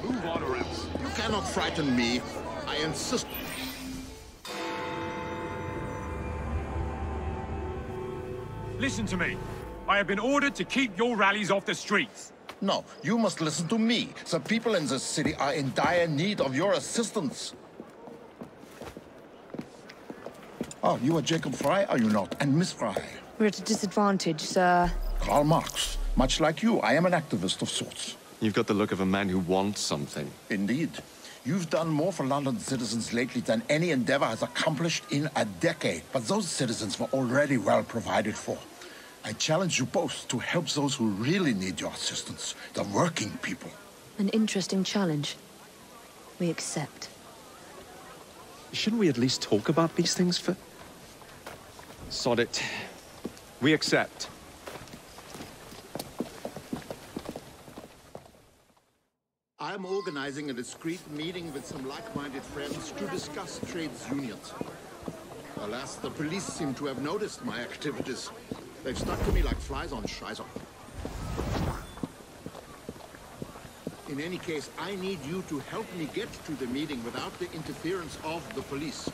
Move on or else. You cannot frighten me. I insist. Listen to me. I have been ordered to keep your rallies off the streets. No, you must listen to me. The people in this city are in dire need of your assistance. Oh, you are Jacob Frye, are you not? And Miss Frye? We're at a disadvantage, sir. KARL MARX. Much like you, I am an activist of sorts. You've got the look of a man who wants something. Indeed. You've done more for London citizens lately than any endeavor has accomplished in a decade. But those citizens were already well provided for. I challenge you both to help those who really need your assistance, the working people. An interesting challenge. We accept. Shouldn't we at least talk about these things for... Sod it. We accept. I'm organizing a discreet meeting with some like-minded friends to discuss trades unions. Alas, the police seem to have noticed my activities. They've stuck to me like flies on Scheiße. In any case, I need you to help me get to the meeting without the interference of the police.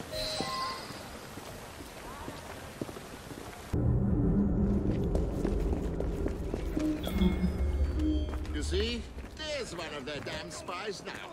You see? There's one of their damn spies now.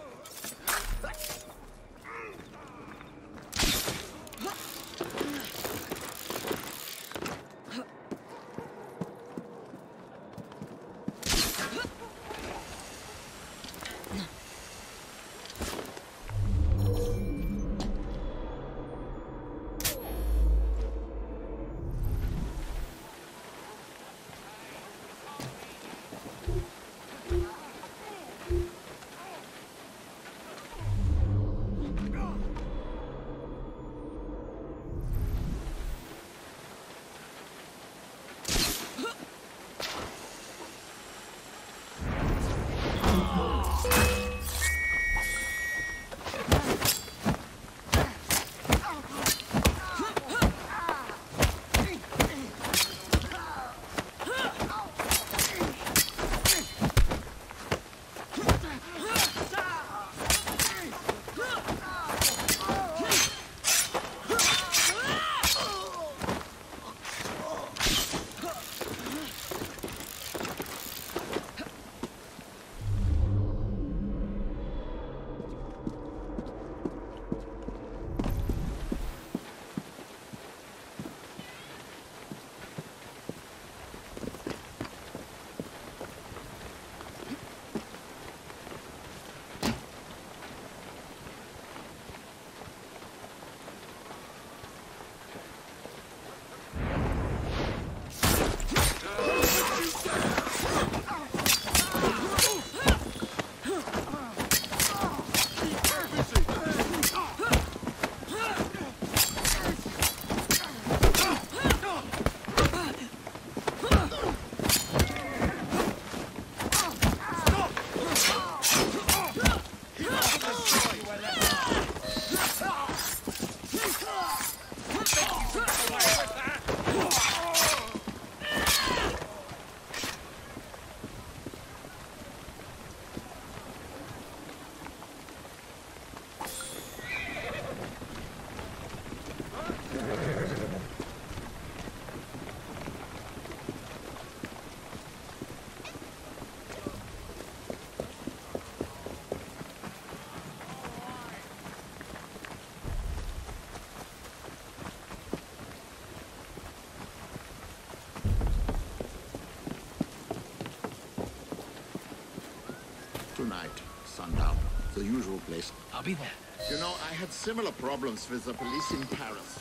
Tonight, sundown, the usual place. I'll be there. You know, I had similar problems with the police in Paris.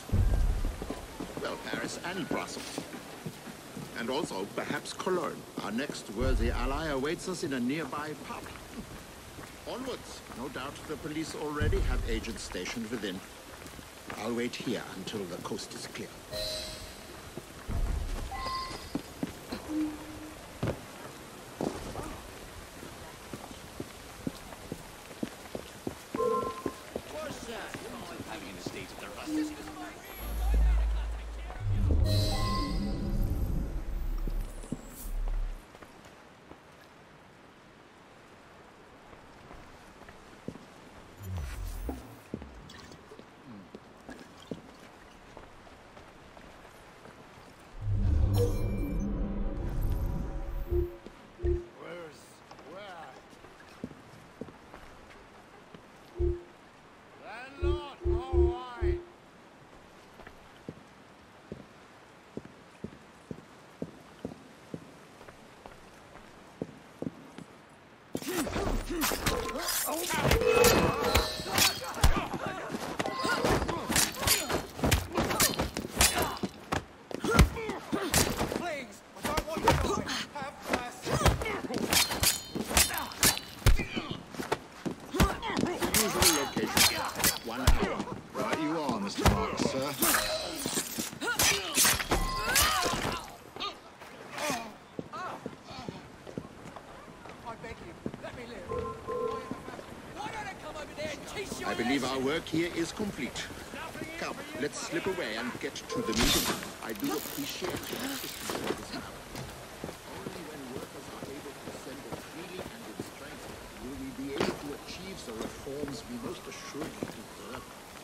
Well, Paris and Brussels. And also, perhaps Cologne. Our next worthy ally awaits us in a nearby pub. Onwards. No doubt the police already have agents stationed within. I'll wait here until the coast is clear. Usual location. 1 hour. Right you are, Mr. Marx, sir. I believe our work here is complete. Come, let's slip away and get to the meeting. I do appreciate your assistance at this hour. Only when workers are able to assemble freely and in strength will we be able to achieve the reforms we most assuredly deserve.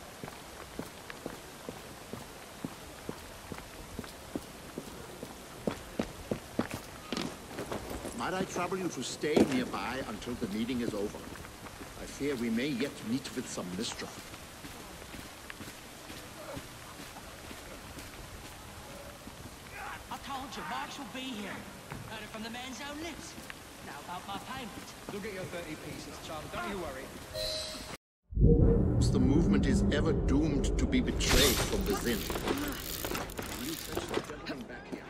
Might I trouble you to stay nearby until the meeting is over? I fear we may yet meet with some mischief. I told you, Marx will be here. Heard it from the man's own lips. Now about my payment. You'll get your 30 pieces, chum. Don't you worry. The movement is ever doomed to be betrayed from within. Will you fetch the gentleman back here?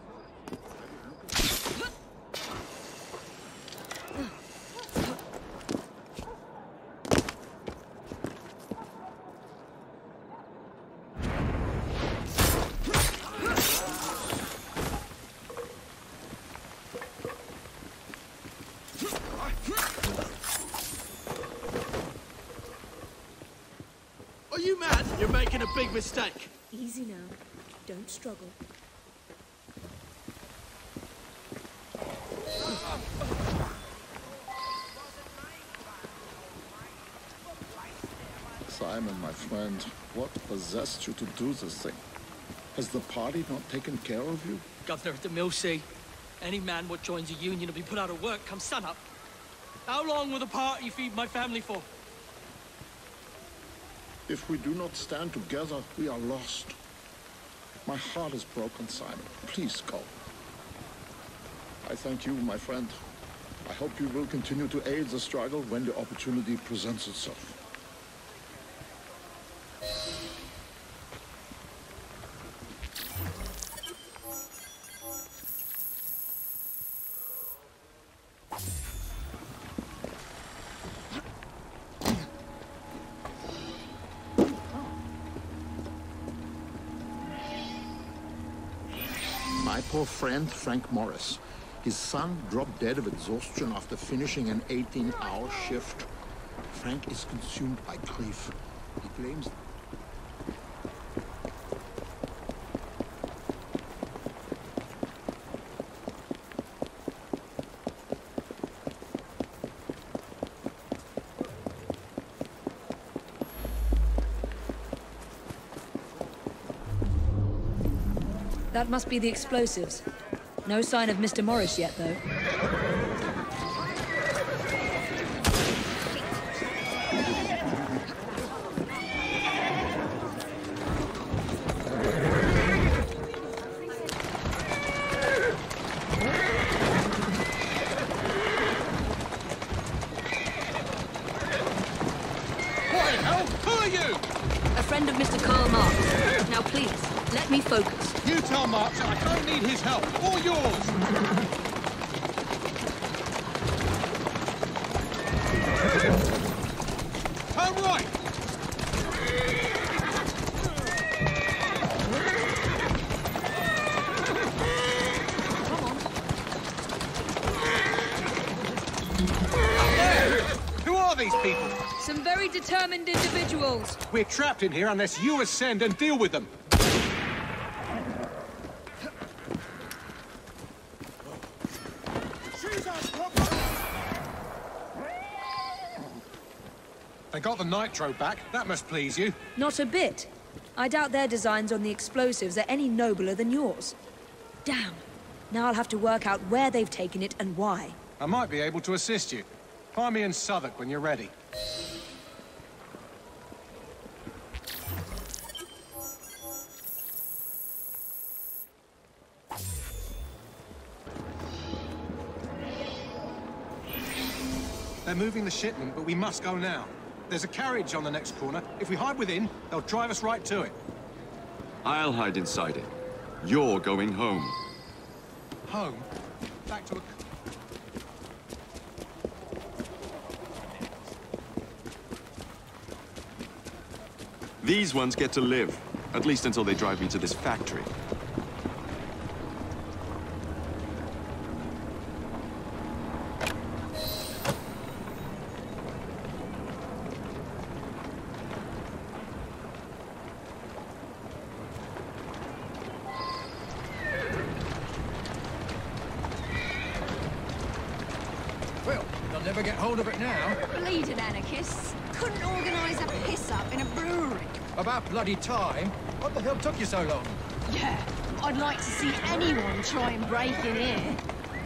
Are you mad? You're making a big mistake. Easy now. Don't struggle. Simon, my friend, what possessed you to do this thing? Has the party not taken care of you? Governor at the mill see. Any man what joins a union will be put out of work come sunup. How long will the party feed my family for? If we do not stand together, we are lost. My heart is broken, Simon. Please go. I thank you, my friend. I hope you will continue to aid the struggle when the opportunity presents itself. My poor friend, Frank Morris. His son dropped dead of exhaustion after finishing an 18-hour shift. Frank is consumed by grief. He claims... That must be the explosives. No sign of Mr. Morris yet, though. Who are you? A friend of Mr. KARL Marx. Now please, let me focus. You tell Marx I don't need his help, or yours. Turn right. Who are these people? Some very determined individuals. We're trapped in here unless you ascend and deal with them. They got the nitro back. That must please you. Not a bit. I doubt their designs on the explosives are any nobler than yours. Damn. Now I'll have to work out where they've taken it and why. I might be able to assist you. Find me in Southwark when you're ready. They're moving the shipment, but we must go now. There's a carriage on the next corner. If we hide within, they'll drive us right to it. I'll hide inside it. You're going home. Home? Back to a... These ones get to live. At least until they drive me to this factory. Well, they'll never get hold of it now. Bleeding anarchists. Couldn't organise a piss-up in a brewery. About bloody time. What the hell took you so long? Yeah, I'd like to see anyone try and break in here.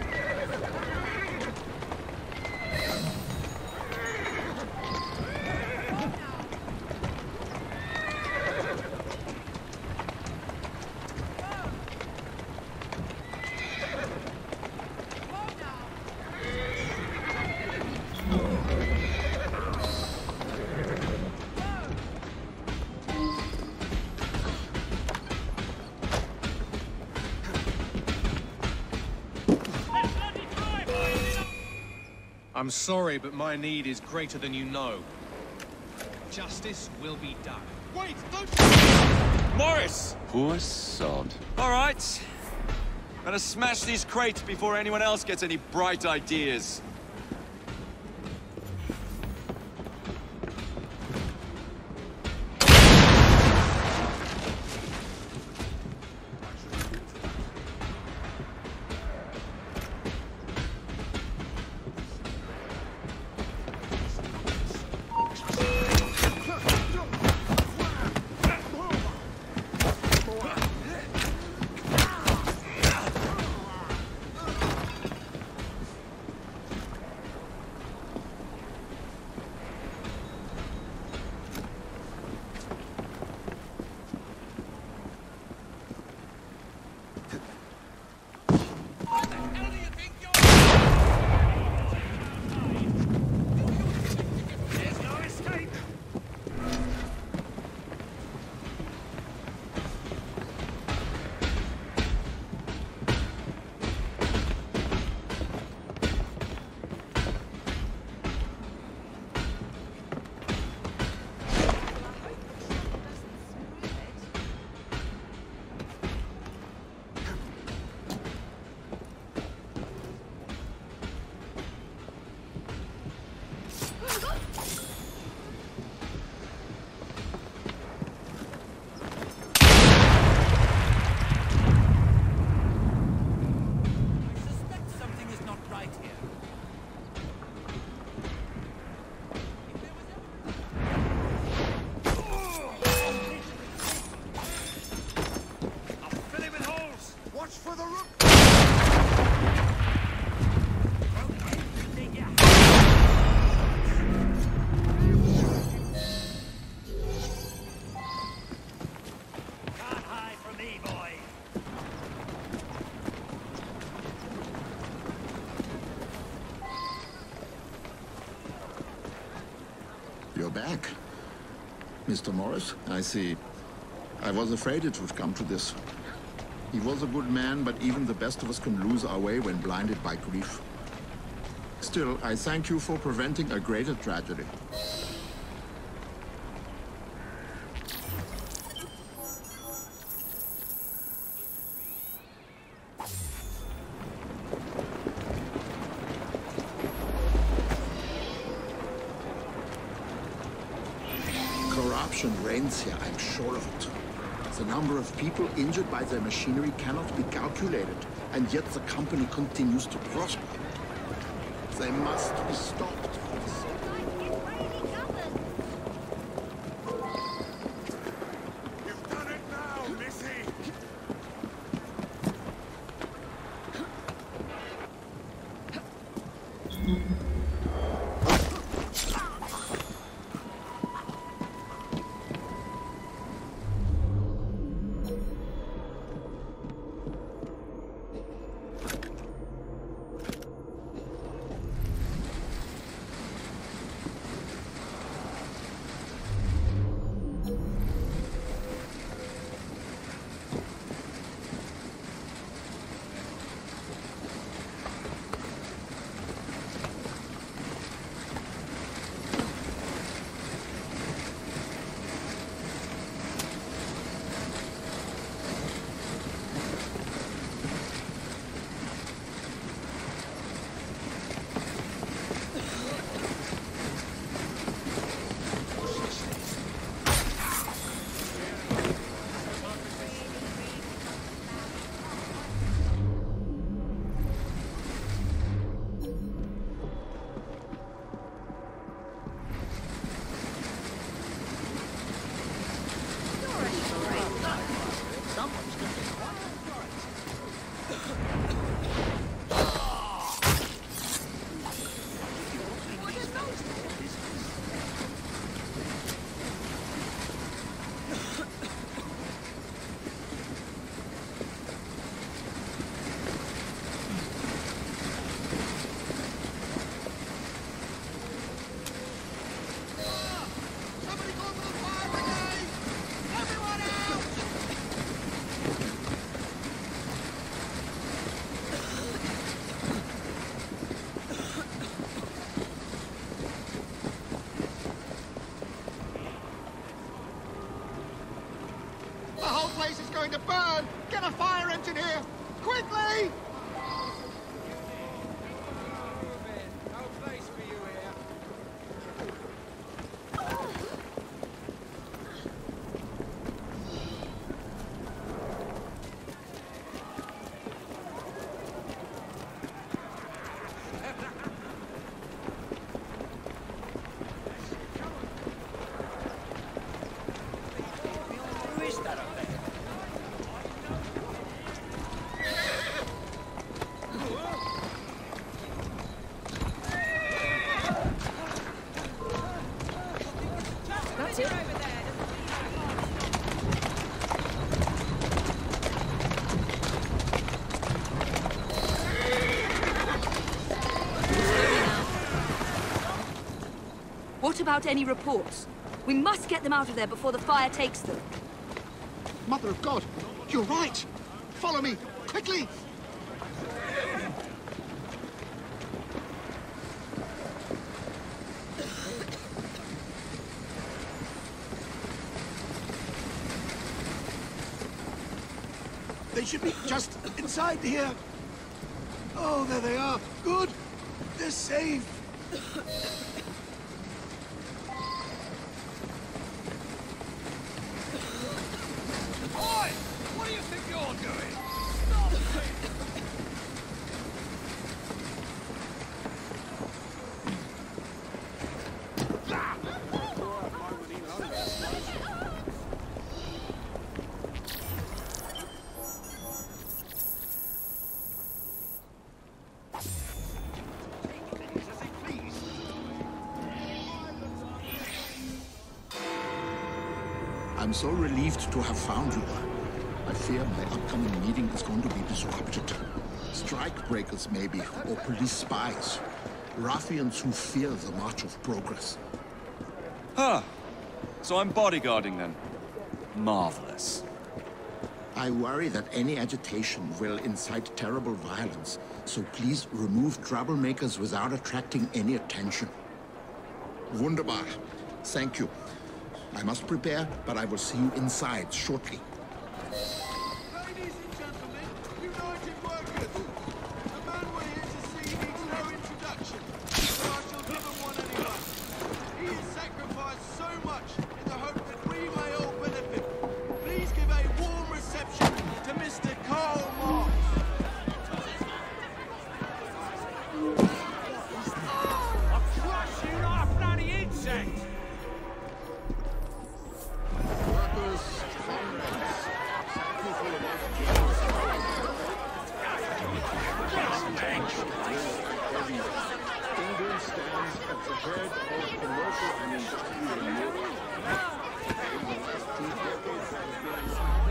I'm sorry, but my need is greater than you know. Justice will be done. Wait, don't... Morris! Poor sod. All right. Better smash these crates before anyone else gets any bright ideas. You're back. Mr. Morris, I see. I was afraid it would come to this. He was a good man, but even the best of us can lose our way when blinded by grief. Still, I thank you for preventing a greater tragedy. Corruption reigns here, I'm sure of it. The number of people injured by their machinery cannot be calculated, and yet the company continues to prosper. They must be stopped. You've done it now, Missy! burn! Get a fire engine here! Quickly! That's it. What about any reports? We must get them out of there before the fire takes them. Mother of God, you're right! Follow me, quickly! They should be just inside here. Oh, there they are. Good. They're safe. Oi! What do you think you're doing? Stop it! I'm so relieved to have found you. I fear my upcoming meeting is going to be disrupted. Strike breakers, maybe, or police spies. Ruffians who fear the march of progress. Huh. So I'm bodyguarding then. Marvelous. I worry that any agitation will incite terrible violence, so please remove troublemakers without attracting any attention. Wunderbar. Thank you. I must prepare, but I will see you inside shortly. Ladies and gentlemen, United Workers. The man we're here to see needs no introduction, but I shall give him one anyway. He has sacrificed so much in the hope that we may all benefit. Please give a warm reception to Mr. KARL MARX. I'll crush you like a bloody insect! Workers, comrades, thank you for your most generous England stands at the head of commercial and industrial Europe. In the last 2 decades has been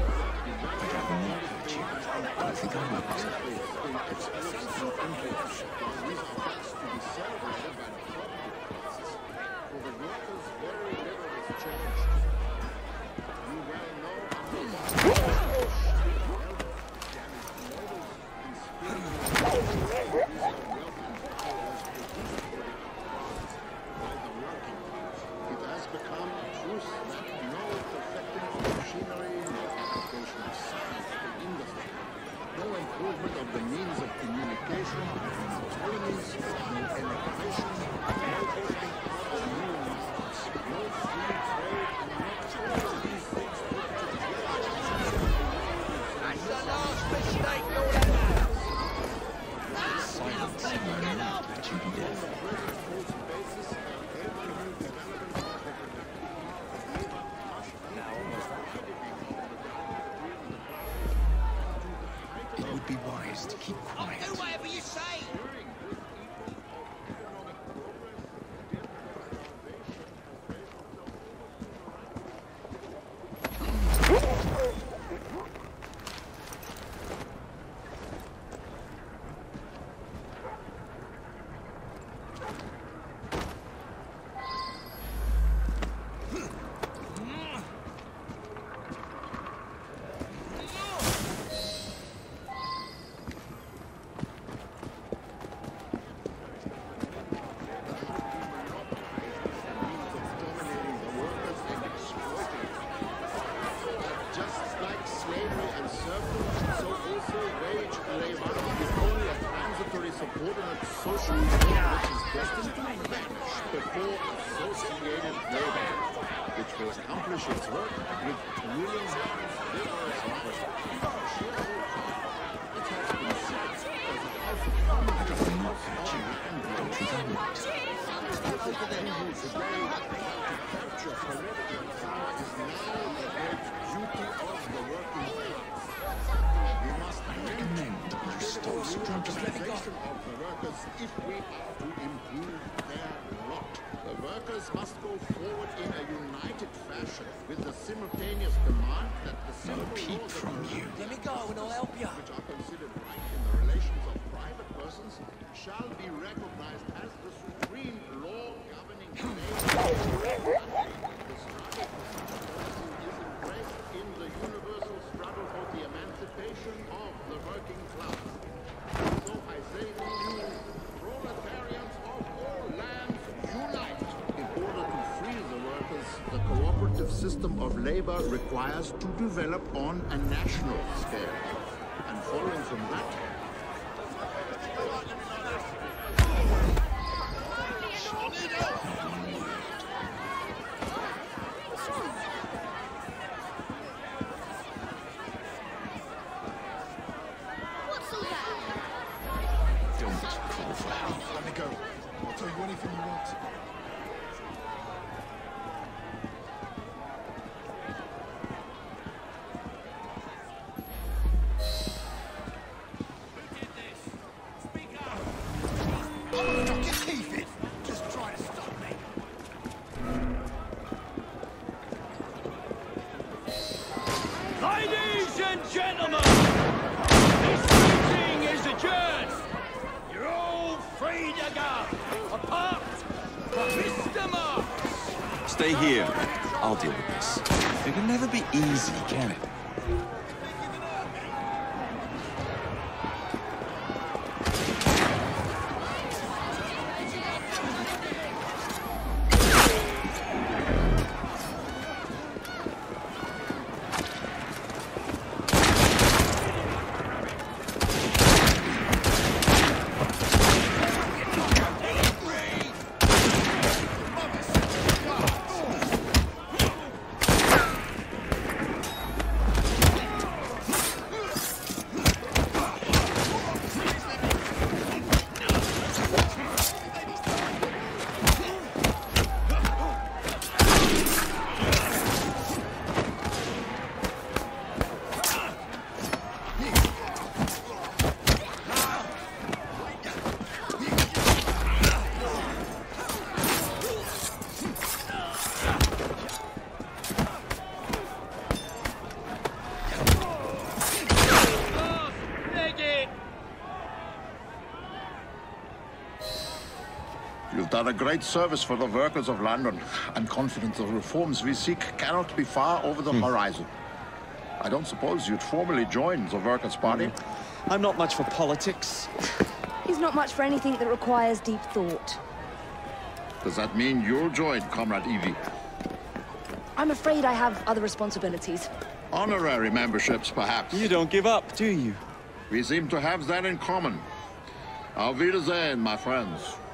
I think I will. exports and imports. These are facts to be celebrated by the property classes. For the workers, very little has changed. You well know it has become a truth that no perfecting of machinery, no application of science to industry, no improvement of the means of communication, no colonies, no before associated labor, which will accomplish its work with willing hands, vigorous efforts. It has been said that the capture political power is now the great duty of the working class. We must recommend you stop struggling of the workers if we are to improve their lot. The workers must go forward in a united fashion with the simultaneous demand that the civil laws from you. Let me go and I'll help you. Which are considered right in the relations of private persons shall be recognized as the supreme law governing labor. The struggle is embraced in the universal struggle for the emancipation of the working class. So I say to you, proletarians of all lands, unite! In order to free the workers, the cooperative system of labor requires to develop on a national scale. And following from that, Ladies and gentlemen, this meeting is adjourned. You're all free to go. Apart from Mr. Marx. Stay here. I'll deal with this. It can never be easy, can it? you've done a great service for the workers of London. I'm confident the reforms we seek cannot be far over the horizon. I don't suppose you'd formally join the Workers' Party? I'm not much for politics. He's not much for anything that requires deep thought. Does that mean you'll join, Comrade Evie? I'm afraid I have other responsibilities. Honorary memberships, perhaps. You don't give up, do you? We seem to have that in common. Auf Wiedersehen, my friends.